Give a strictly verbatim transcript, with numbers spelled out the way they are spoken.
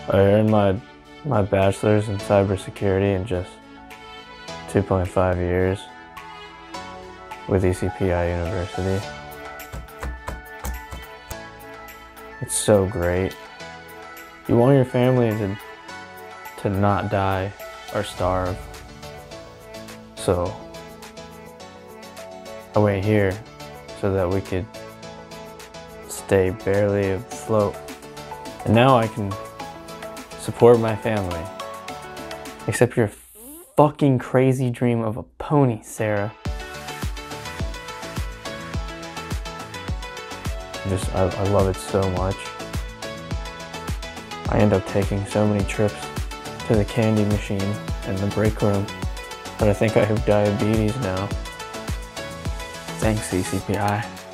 I earned my, my bachelor's in cybersecurity in just two point five years with E C P I University. It's so great. You want your family to, to not die or starve. So I went here so that we could stay barely afloat. And now I can support my family. Except your fucking crazy dream of a pony, Sarah. Just, I, I love it so much. I end up taking so many trips to the candy machine and the break room that I think I have diabetes now. Thanks, E C P I.